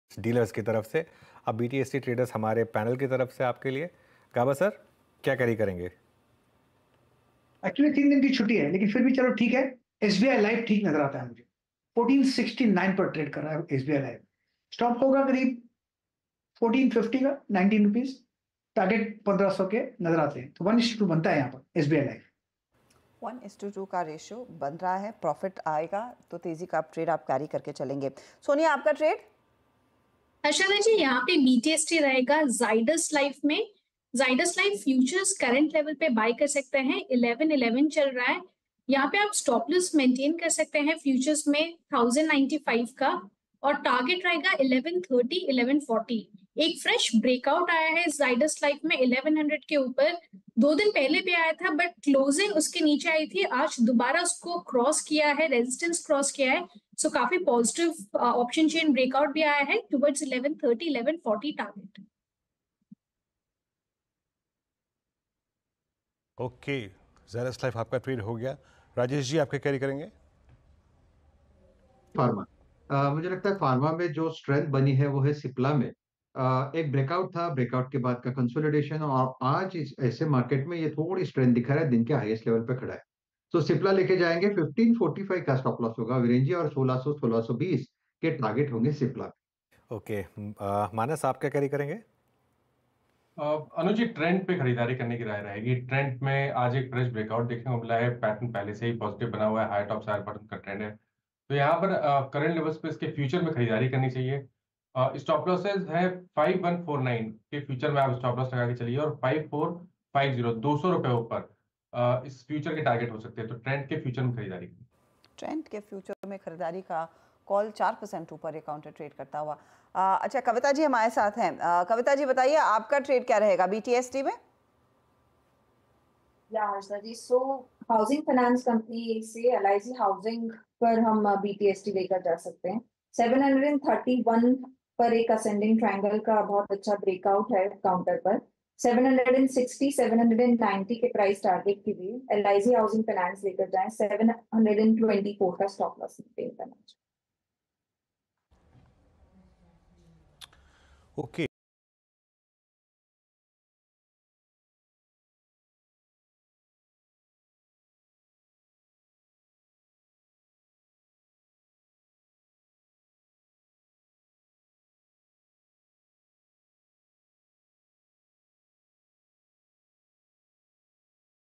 Dealers की तरफ से। अब बीटीएसटी ट्रेडर्स हमारे पैनल की तरफ से आपके लिए। गाबा सर, क्या कैरी करेंगे? एक्चुअली 3 दिन की छुट्टी है, लेकिन फिर भी चलो ठीक है। एसबीआई लाइव ठीक नजर आता है मुझे। 1469 पर ट्रेड कर रहा है एसबीआई लाइव। स्टॉप होगा करीब 1450 का, 19 रुपीज। टारगेट 1500 के नजर आते हैं, तो 1:2 बनता है यहाँ पर एसबीआई लाइव। 1:2 का रेशियो बन रहा है, प्रॉफिट आएगा तो तेजी का ट्रेड आप कैरी करके चलेंगे। सोनिया, आपका ट्रेड? अर्शना जी, यहाँ पे बीटीएसटी रहेगा जाइडस लाइफ में। Zydus life futures current level पे बाय कर सकते हैं, 1111 चल रहा है। यहाँ पे आप स्टॉप लॉस मेंटेन कर सकते हैं फ्यूचर्स में 1095 का, और टारगेट रहेगा 1130 1140। एक फ्रेश ब्रेकआउट आया है जाइडस लाइफ में 1100 के ऊपर, 2 दिन पहले भी आया था बट क्लोजिंग उसके नीचे आई थी। आज दोबारा उसको क्रॉस किया है, रेजिस्टेंस क्रॉस किया है, सो काफी पॉजिटिव ऑप्शन चेन ब्रेकआउट भी आया है towards 1130 1140 target. Okay, Zydus life आपका ट्रेड हो गया। राजेश जी, आपके कैरी करेंगे? फार्मा। मुझे लगता है फार्मा में जो स्ट्रेंथ बनी है वो है सिप्ला में। एक ब्रेकआउट था, ब्रेकआउट के बाद का कंसोलिडेशन, और आज इस ऐसे मार्केट में ये थोड़ी स्ट्रेंथ दिखा रहा है, दिन के हाईएस्ट लेवल पे खड़ा है। तो सिप्ला लेके जाएंगे, 1545 का स्टॉप लॉस होगा विरेंजी, और 1600 1620 के टारगेट होंगे सिप्ला। ओके, मानस, आप क्या कैरी करेंगे? अनुज जी, ट्रेंड पे खरीदारी करने की राय रहेगी। ट्रेंड में आज एक फ्रेश ब्रेकआउट देखने को मिला है, पैटर्न पहले से ही पॉजिटिव बना हुआ है, हाई टॉप हायर बॉटम का ट्रेंड है। तो यहाँ पर करंट लेवल्स पे इसके फ्यूचर में खरीदारी करनी चाहिए। स्टॉप लॉसेज है 5149 के फ्यूचर में, आप स्टॉप लॉस लगा के चलिए, और 5450 200 रुपए ऊपर इस फ्यूचर के टारगेट हो सकते हैं। तो ट्रेंड के फ्यूचर में खरीदारी करिए। ट्रेंड के फ्यूचर में खरीदारी का कॉल 4% ऊपर एक काउंटर ट्रेड करता हुआ। अच्छा, कविता जी हमारे साथ हैं। कविता जी बताइए, आपका ट्रेड क्या रहेगा बीटीएसटी में? जी, सो हाउसिंग फाइनेंस कंपनी से एलआईसी हाउसिंग पर हम बीटीएसटी लेकर जा सकते हैं। 731 पर एक असेंडिंग ट्रायंगल का बहुत अच्छा ब्रेकआउट है काउंटर पर। 760 790 के प्राइस टारगेट के लिए एलआईसी हाउसिंग फाइनेंस लेकर जाएं। 724 का स्टॉप लॉस मेंटेन करना चाहिए। ओके,